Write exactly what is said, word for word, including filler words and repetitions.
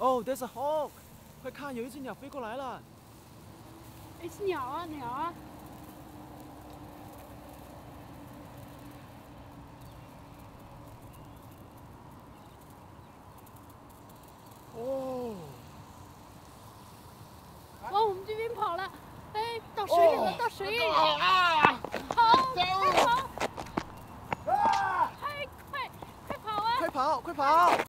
Oh, there's a hawk！ 快看，有一只鸟飞过来了。 哎，是鸟啊，鸟啊！ 哦。 往我们这边跑了，哎，到水里了，到水里了！ 啊！ 跑，快跑！ 啊！ 快快快跑啊！ 快跑，快跑！